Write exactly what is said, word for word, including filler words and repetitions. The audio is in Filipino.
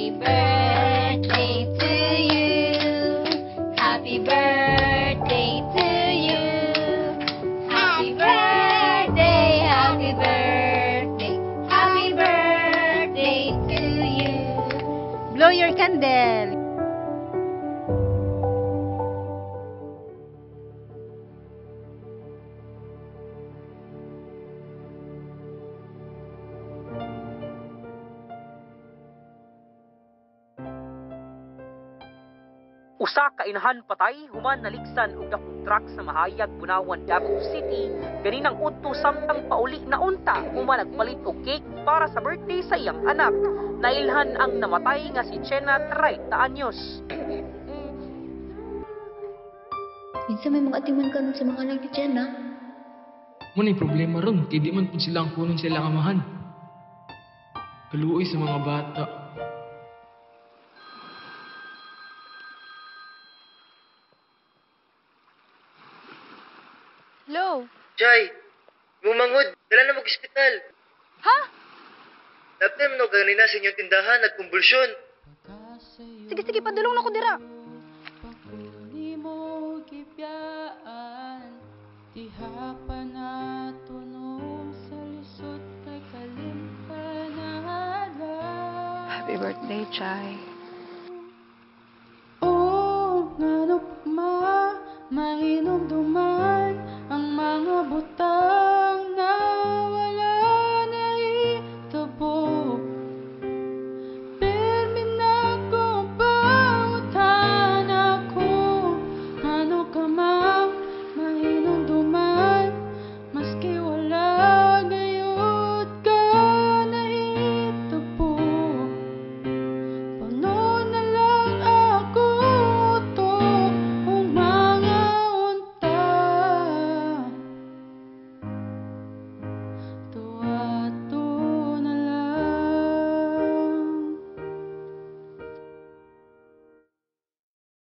Happy birthday to you. Happy birthday to you. Happy birthday, happy birthday, happy birthday to you. Blow your candle. Usa ka inahan patay human naligsan og dakong truck sa Mahayag, Bunawan, Davao City ganinang udto samtang pauli na unta human nagpalit og cake para sa birthday sa iyang anak. Nailhan ang namatay nga si Chena, thirty anyos. Minsan may mga atiman karon sa mga anak ni Jenna. Muna'y problema ron, kaya di man po sila ang kunon sila ang amahan. Kaluoy sa mga bata. Hello? Jai, bumangod. Dala na mag-hospital. Ha? Laptem no, ganina sa inyong tindahan, nagkumbulsyon. Sige, sige, padulong na ko dira. Happy birthday, Chai.